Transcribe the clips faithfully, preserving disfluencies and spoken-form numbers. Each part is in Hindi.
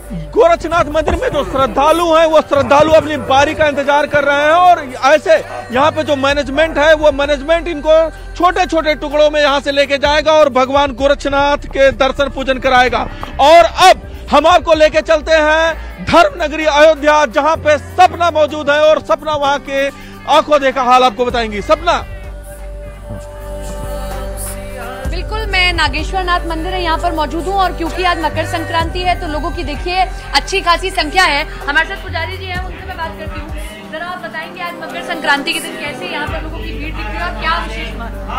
गोरक्षनाथ मंदिर में जो श्रद्धालु हैं वो श्रद्धालु अपनी बारी का इंतजार कर रहे हैं और ऐसे यहाँ पे जो मैनेजमेंट है वो मैनेजमेंट इनको छोटे छोटे टुकड़ों में यहाँ से लेके जाएगा और भगवान गोरक्षनाथ के दर्शन पूजन कराएगा। और अब हम आपको लेके चलते हैं धर्म नगरी अयोध्या, जहाँ पे सपना मौजूद है और सपना वहाँ के आंखों देखा हाल आपको बताएंगी। सपना। बिल्कुल, मैं नागेश्वर नाथ मंदिर है यहाँ पर मौजूद हूँ और क्योंकि आज मकर संक्रांति है तो लोगों की देखिए अच्छी खासी संख्या है। हमारे साथ पुजारी जी हैं, उनसे मैं बात करती हूँ। जरा आप बताएंगे आज मकर संक्रांति के दिन कैसे यहाँ पर लोगों की भीड़ दिखती है और क्या विशेष महत्व?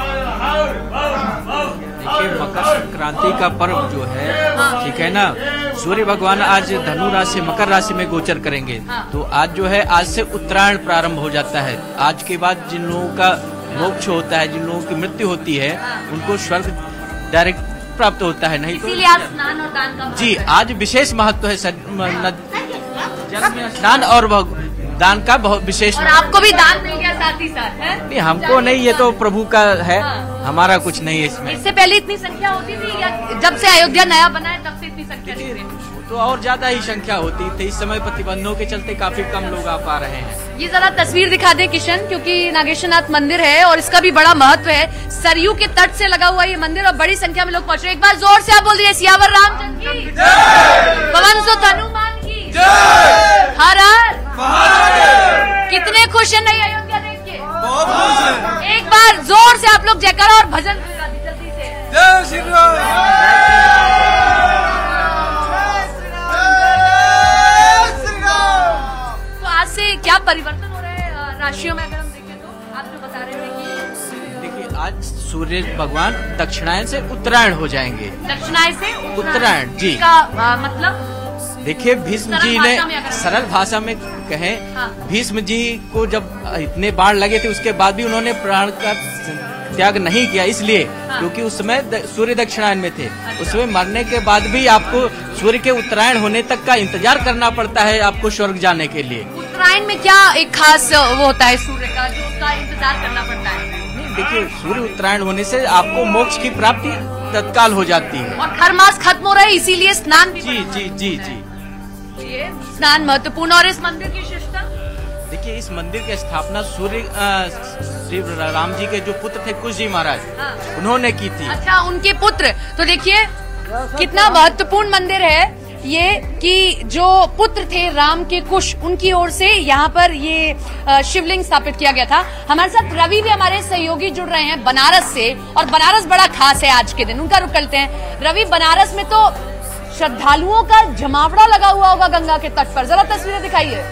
देखिए, मकर संक्रांति का पर्व जो है, हाँ। ठीक है ना, सूर्य भगवान आज धनु राशि से मकर राशि में गोचर करेंगे, हाँ। तो आज जो है आज से उत्तरायण प्रारंभ हो जाता है। आज के बाद जिन लोगों का मोक्ष होता है, जिन लोगों की मृत्यु होती है, उनको स्वर्ग डायरेक्ट प्राप्त होता है। नहीं तो इसीलिए आज स्नान और दान का जी आज विशेष महत्व है। जल में स्नान और दान का बहुत विशेष। और आपको भी दान मिल गया साथ ही साथ, है? नहीं, हमको नहीं, ये तो प्रभु का है, हाँ। हमारा कुछ नहीं है इसमें। इससे पहले इतनी संख्या होती थी या जब से अयोध्या नया बना है तब से इतनी संख्या नहीं है? तो और ज्यादा ही संख्या होती थी। इस समय प्रतिबंधों के चलते काफी कम लोग आ पा रहे हैं। ये जरा तस्वीर दिखा दे किशन, क्योंकि नागेश्वरनाथ मंदिर है और इसका भी बड़ा महत्व है। सरयू के तट से लगा हुआ ये मंदिर और बड़ी संख्या में लोग पहुंच रहे हैं। एक बार जोर से आप बोल दीजिए, सियावर रामचंद्र की जय, पवन सुत हनुमान की जय, हर हर महादेव। कितने खुश है नई अयोध्या देख के? बहुत खुश है। एक बार जोर से आप लोग जयकारा और भजन जल्दी से, जय श्री राम। से क्या परिवर्तन हो रहा है राशियों में अगर हम देखें तो? आप जो बता रहे हैं कि देखिए आज सूर्य भगवान दक्षिणायन से उत्तरायण हो जाएंगे। दक्षिणायन से उत्तरायण जी का आ, मतलब देखिए भीष्म जी ने सरल भाषा में कहें, हाँ। भीष्म जी को जब इतने बाण लगे थे उसके बाद भी उन्होंने प्राण का त्याग नहीं किया, इसलिए हाँ। क्योंकि उस समय सूर्य दक्षिणायन में थे। अच्छा। उसमें मरने के बाद भी आपको सूर्य के उत्तरायण होने तक का इंतजार करना पड़ता है आपको स्वर्ग जाने के लिए। उत्तरायण में क्या एक खास वो होता है सूर्य का जो उसका इंतजार करना पड़ता है? नहीं, देखिए सूर्य उत्तरायण होने से आपको मोक्ष की प्राप्ति तत्काल हो जाती है। और हर मास खत्म हो रहा है इसीलिए स्नान भी जी जी जी जी ये स्नान महत्वपूर्ण। और इस मंदिर की विशेषता देखिए, इस मंदिर की स्थापना सूर्य श्री राम जी के जो पुत्र थे कुश जी महाराज, हाँ। उन्होंने की थी। अच्छा, उनके पुत्र। तो देखिए कितना महत्वपूर्ण मंदिर है ये कि जो पुत्र थे राम के कुश, उनकी ओर से यहाँ पर ये शिवलिंग स्थापित किया गया था। हमारे साथ रवि भी हमारे सहयोगी जुड़ रहे हैं बनारस से, और बनारस बड़ा खास है आज के दिन, उनका रुख करते हैं। रवि, बनारस में तो श्रद्धालुओं का जमावड़ा लगा हुआ होगा गंगा के तट पर, जरा तस्वीरें दिखाइए।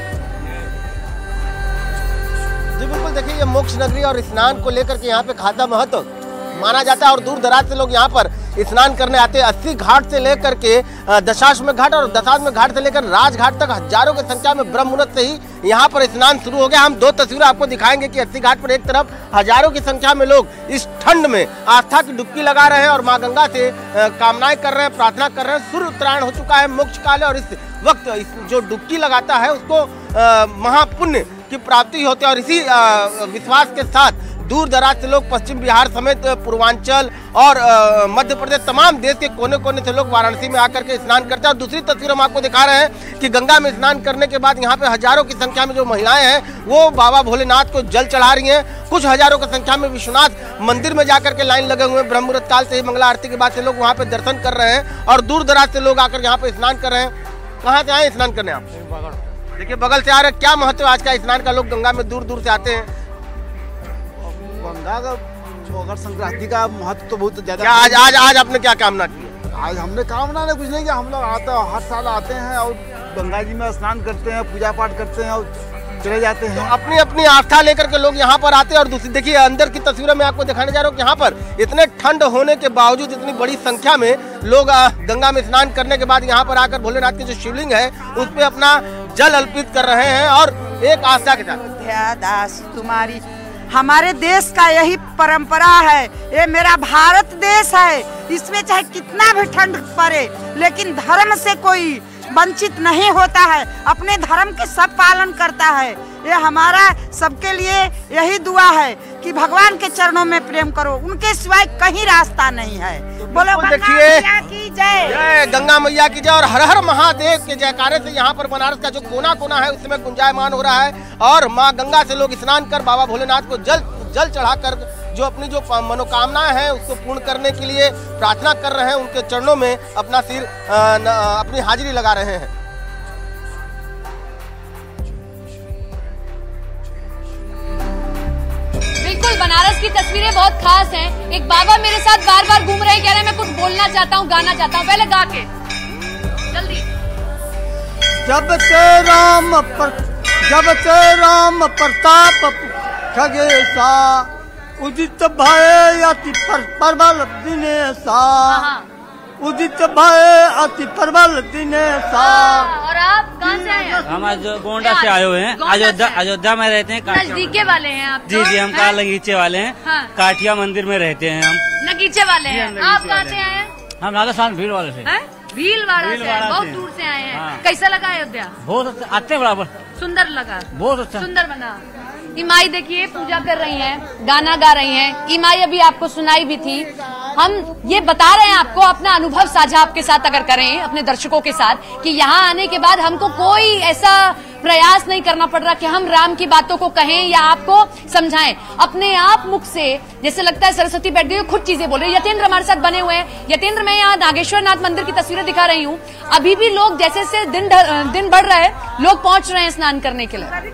जी बिल्कुल, देखिए ये मोक्ष नगरी और स्नान को लेकर के यहाँ पे खासा महत्व माना जाता है और दूर दराज से लोग यहाँ पर स्नान करने आते हैं। अस्सी घाट से लेकर के दशाश्वमेध घाट और दशाश्वमेध घाट से लेकर राजघाट तक हजारों की संख्या में ब्रह्म मुहूर्त से ही यहाँ पर स्नान शुरू हो गया। हम दो तस्वीरें आपको दिखाएंगे कि अस्सी घाट पर एक तरफ हजारों की संख्या में लोग इस ठंड में आस्था की डुबकी लगा रहे हैं और माँ गंगा से कामनाएं कर रहे हैं, प्रार्थना कर रहे हैं। सूर्य उत्तरायण हो चुका है, मोक्ष काल है और इस वक्त इस जो डुबकी लगाता है उसको महापुण्य की प्राप्ति होती है। और इसी विश्वास के साथ दूर दराज से लोग पश्चिम बिहार समेत पूर्वांचल और मध्य प्रदेश तमाम देश के कोने कोने से लोग वाराणसी में आकर के स्नान करते हैं। और दूसरी तस्वीर हम आपको दिखा रहे हैं कि गंगा में स्नान करने के बाद यहाँ पे हजारों की संख्या में जो महिलाएं हैं वो बाबा भोलेनाथ को जल चढ़ा रही हैं। कुछ हजारों की संख्या में विश्वनाथ मंदिर में जाकर के लाइन लगे हुए हैं। ब्रह्म मुहूर्त काल से ही मंगला आरती के बाद से लोग वहाँ पे दर्शन कर रहे हैं और दूर दराज से लोग आकर यहाँ पे स्नान कर रहे हैं। कहाँ से आए स्नान करने आप? देखिए बगल से आ रहे हैं। क्या महत्व आज का स्नान का? लोग गंगा में दूर दूर से आते हैं। गंगा का मकर संक्रांति का महत्व तो बहुत ज्यादा। आज आज आज आपने क्या कामना की? आज हमने कामना ने कुछ नहीं किया। हम लोग आते हर साल आते हैं और गंगा जी में स्नान करते हैं, पूजा पाठ करते हैं और चले जाते हैं। तो अपनी अपनी आस्था लेकर के लोग यहाँ पर आते हैं। और दूसरी देखिए अंदर की तस्वीरें मैं आपको दिखाने जा रहा हूँ कि यहाँ पर इतने ठंड होने के बावजूद इतनी बड़ी संख्या में लोग गंगा में स्नान करने के बाद यहाँ पर आकर भोलेनाथ की जो शिवलिंग है उस पर अपना जल अर्पित कर रहे हैं और एक आस्था के साथ। दास तुम्हारी हमारे देश का यही परंपरा है। ये मेरा भारत देश है, इसमें चाहे कितना भी ठंड पड़े लेकिन धर्म से कोई वंचित नहीं होता है, अपने धर्म के सब पालन करता है। ये हमारा सबके लिए यही दुआ है कि भगवान के चरणों में प्रेम करो, उनके सिवाय कहीं रास्ता नहीं है। बोलो गंगा देखिए, मैया की जय। जय गंगा मैया की जय और हर हर महादेव के जयकारे से यहाँ पर बनारस का जो कोना कोना है उसमें गुंजायमान हो रहा है और माँ गंगा से लोग स्नान कर बाबा भोलेनाथ को जल जल चढ़ाकर जो अपनी जो मनोकामनाएं हैं उसको पूर्ण करने के लिए प्रार्थना कर रहे हैं, उनके चरणों में अपना सिर अपनी हाजिरी लगा रहे हैं। बिल्कुल, बनारस की तस्वीरें बहुत खास हैं। एक बाबा मेरे साथ बार बार घूम रहे हैं, कह रहे हैं मैं कुछ बोलना चाहता हूँ, गाना चाहता हूँ। पहले गा के जल्दी। जब से राम पर जब से राम प्रताप खगेशा उदित भय अति प्रबल दिनेशा, उदित भय अति प्रबल दिनेशा। और आप कहाँ से आए हैं? हम आज गोंडा से आए हुए हैं, अयोध्या अयोध्या में रहते हैं। नजदीके वाले हैं आप? जी जी, हम काला लगीचे वाले हैं। हाँ। काठिया मंदिर में रहते हैं हम। नगीचे वाले हैं। आप कहाँ से आए हैं? हम राजस्थान भील वाले से। भीलवाड़ा से आए, बहुत दूर से आए हैं। हाँ। कैसा लगा अयोध्या? बहुत अच्छा, आते हैं बराबर। सुंदर लगा? बहुत अच्छा, सुंदर बना। इमाई देखिए पूजा कर रही हैं, गाना गा रही हैं। इमाई अभी आपको सुनाई भी थी। हम ये बता रहे हैं आपको, अपना अनुभव साझा आपके साथ अगर करें, अपने दर्शकों के साथ, कि यहाँ आने के बाद हमको कोई ऐसा प्रयास नहीं करना पड़ रहा कि हम राम की बातों को कहें या आपको समझाएं। अपने आप मुख से जैसे लगता है सरस्वती बैठ गई, खुद चीजें बोल रहे हैं। यतेंद्र हमारे साथ बने हुए हैं। यतेंद्र, मैं यहाँ नागेश्वर नाथ मंदिर की तस्वीरें दिखा रही हूँ। अभी भी लोग जैसे से दिन दिन बढ़ रहा है, लोग पहुंच रहे हैं स्नान करने के लिए।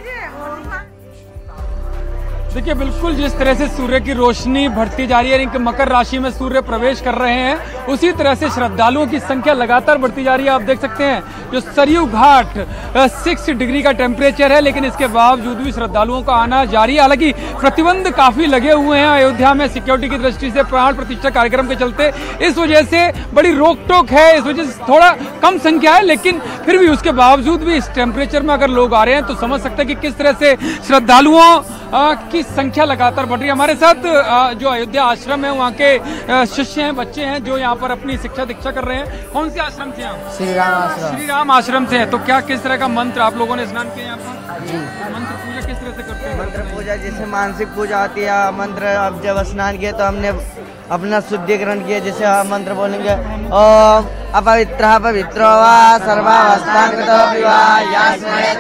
देखिए, बिल्कुल जिस तरह से सूर्य की रोशनी बढ़ती जा रही है, यानी कि मकर राशि में सूर्य प्रवेश कर रहे हैं, उसी तरह से श्रद्धालुओं की संख्या लगातार बढ़ती जा रही है। आप देख सकते हैं जो सरयू घाट सिक्स डिग्री का टेम्परेचर है, लेकिन इसके बावजूद भी श्रद्धालुओं का आना जारी है। हालांकि प्रतिबंध काफी लगे हुए हैं अयोध्या में सिक्योरिटी की दृष्टि से, प्राण प्रतिष्ठा कार्यक्रम के चलते। इस वजह से बड़ी रोक टोक है, इस वजह से थोड़ा कम संख्या है, लेकिन फिर भी उसके बावजूद भी इस टेम्परेचर में अगर लोग आ रहे हैं तो समझ सकते हैं कि किस तरह से श्रद्धालुओं की संख्या लगातार बढ़ रही है। हमारे साथ जो अयोध्या आश्रम है वहाँ के शिष्य हैं, बच्चे हैं जो यहाँ पर अपनी शिक्षा दीक्षा कर रहे हैं। कौन से आश्रम से आप? श्री राम आश्रम। श्री राम आश्रम से है। तो क्या किस तरह का मंत्र आप लोगों ने स्नान किया यहाँ पर? जी। मंत्र पूजा किस तरह से करते हैं? मंत्र पूजा जैसे मानसिक पूजा होती है, मंत्र अब जब स्नान किया तो हमने अपना शुद्धिकरण किया। जैसे हम मंत्र बोलेंगे, ओम अपवित्र पवित्रो वा सर्वावस्थांगतो विवा यास्मयेत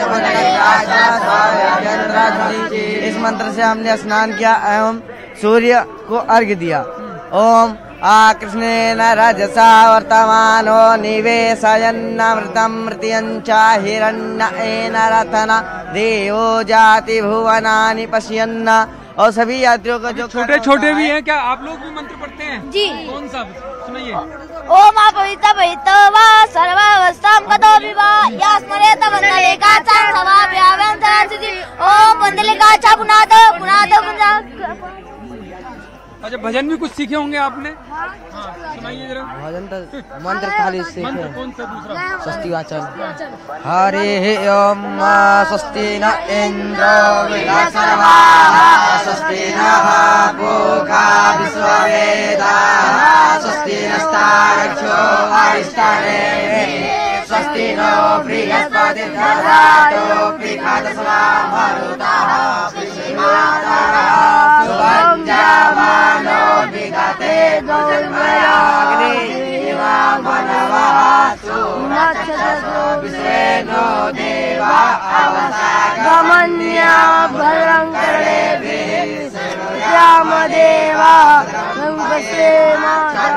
पुण्यराजि। इस मंत्र से हमने स्नान किया एवं सूर्य को अर्घ्य दिया। ओम आ कृष्णेन रजसा वर्तमानो निवेशयन्नमृतं मृत्यञ्च हिरण्येन रथना देवो जाति भुवनानि पश्यन्न। और सभी यात्रियों का जो छोटे छोटे भी हैं, क्या आप लोग भी मंत्र पढ़ते हैं? जी। कौन सा सुनाइए? ओम अपवित्र पवित्रो वा सर्वावस्थां गतो विवा यास्मयेत पुण्यराजि समाप्यावन्तराजि। ओम पुण्डलिकाच्च पुनातो पुनातो पुण्य। अच्छा, भजन भी कुछ सीखे होंगे आपने? हाँ, सुनाइए जरा। भजन तो मंत्र खाली सीखे। मंत्र कौन सा दूसरा? स्वस्ति वाचन। हरे ओम स्वस्ति न इंद्रो विलासर्वाः स्वस्ति नः पूषा विश्ववेदाः स्वस्ति नस्तारक्षो अरिष्टानेमिः स्वस्ति नो बृहस्पतिर्दधातु बृहत्सवां मरुतः पृथिवीमातरः सुभञ्जमानो विदते दुर्मयाग्निवा मनवः सुनक्षत्रो विश्वेनो देवा अवसागमन्या भद्रं कर्णेभिः श्यामदेवा गङ्गसेना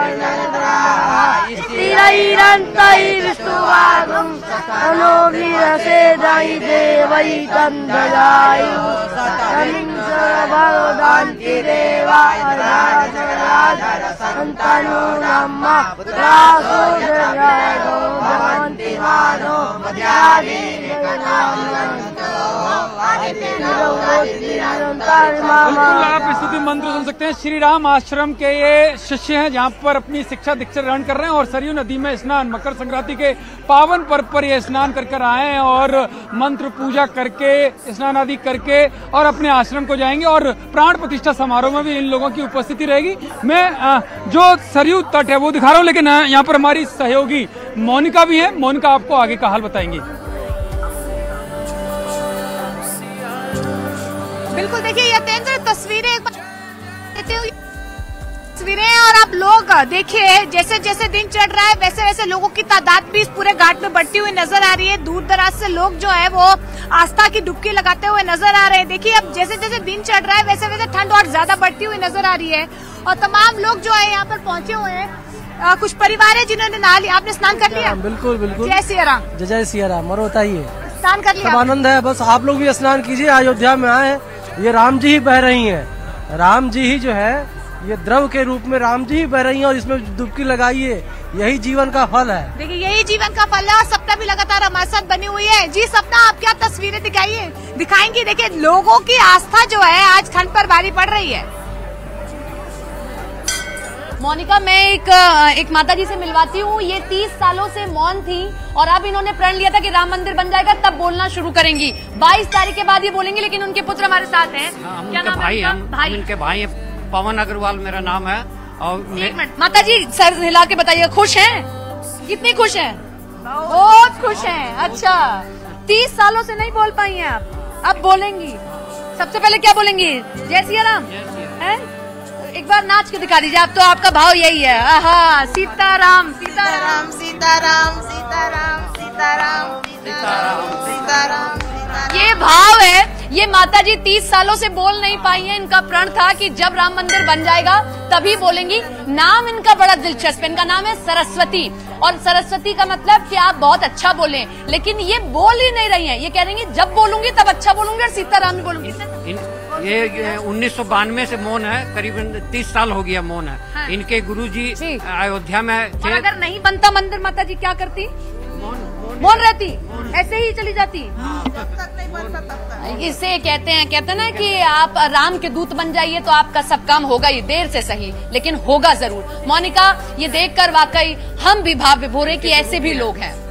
स्थिरैरन्तैर्ष्टुवागं मनोभिरसेदयि देवै तन्ददायि सर्वदान्ति देवा सन्तनो नम पुत्रासो जगायो भवन्ति मानो मध्यादि। बिल्कुल आप स्तुति मंत्र सुन सकते हैं। श्री राम आश्रम के ये शिष्य हैं जहाँ पर अपनी शिक्षा दीक्षा ग्रहण कर रहे हैं और सरयू नदी में स्नान, मकर संक्रांति के पावन पर्व पर ये स्नान कर कर आए हैं और मंत्र पूजा करके, स्नान आदि करके और अपने आश्रम को जाएंगे और प्राण प्रतिष्ठा समारोह में भी इन लोगों की उपस्थिति रहेगी। मैं जो सरयू तट है वो दिखा रहा हूँ, लेकिन यहाँ पर हमारी सहयोगी मोनिका भी है। मोनिका आपको आगे का हाल बताएंगी। बिल्कुल, देखिए यतेंद्र तस्वीरें एक बार देते हुए तस्वीरें और आप लोग देखिए, जैसे जैसे दिन चढ़ रहा है वैसे वैसे लोगों की तादाद भी इस पूरे घाट में बढ़ती हुई नजर आ रही है। दूर दराज से लोग जो है वो आस्था की डुबकी लगाते हुए नजर आ रहे हैं। देखिए अब जैसे जैसे दिन चढ़ रहा है वैसे वैसे ठंड और ज्यादा बढ़ती हुई नजर आ रही है और तमाम लोग जो है यहाँ पर पहुंचे हुए हैं। आ, कुछ परिवार है जिन्होंने नहा लिया। आपने स्नान कर लिया? बिल्कुल बिल्कुल। जय सिया राम। जय जय सिया राम। और होता ही है, स्नान कर लिया? सब आनंद है। बस आप लोग भी स्नान कीजिए। अयोध्या में आए, ये राम जी ही बह रही हैं। राम जी ही जो है ये द्रव के रूप में राम जी ही बह रही हैं और इसमें डुबकी लगाइए, यही जीवन का फल है। देखिए यही जीवन का फल है और सपना भी लगातार हमारे साथ बनी हुई है। जी सपना, आप क्या तस्वीरें दिखाइए दिखाएंगी? देखिए लोगों की आस्था जो है आज ठंड पर भारी पड़ रही है। मोनिका, मैं एक एक माता जी से मिलवाती हूँ। ये तीस सालों से मौन थी और अब इन्होंने प्रण लिया था कि राम मंदिर बन जाएगा तब बोलना शुरू करेंगी। बाईस तारीख के बाद ये बोलेंगी, लेकिन उनके पुत्र हमारे साथ हैं। हम क्या उनके नाम भाई है? हम भाई उनके भाई हैं। पवन अग्रवाल मेरा नाम है। और एक मिनट माता जी, सर हिला के बताइए, खुश हैं? कितनी खुश हैं? बहुत खुश हैं। अच्छा, तीस सालों से नहीं बोल पाई हैं आप, अब बोलेंगी। सबसे पहले क्या बोलेंगी? जय सिया राम। हैं? एक बार नाच के दिखा दीजिए। आप तो आपका भाव यही है। आहा, सीताराम सीताराम सीताराम सीताराम सीताराम सीताराम सीताराम। ये भाव है। ये माता जी तीस सालों से बोल नहीं पाई हैं। इनका प्रण था कि जब राम मंदिर बन जाएगा तभी बोलेंगी। नाम इनका बड़ा दिलचस्प है। इनका नाम है सरस्वती और सरस्वती का मतलब कि आप बहुत अच्छा बोलें, लेकिन ये बोल ही नहीं रही हैं। ये कह रही हैं जब बोलूंगी तब अच्छा बोलूंगी और सीताराम ही बोलूंगी। ये उन्नीस सौ बानवे से मौन है, करीबन तीस साल हो गया मौन है। हाँ। इनके गुरुजी अयोध्या में थे। और अगर नहीं बनता मंदिर माता जी क्या करती? मौन रहती, ऐसे ही चली जाती। इसे कहते हैं कहते हैं ना कि आप राम के दूत बन जाइए तो आपका सब काम होगा ही, देर से सही लेकिन होगा जरूर। मोनिका, ये देखकर वाकई हम भी भाव विभोर हैं कि ऐसे भी लोग हैं।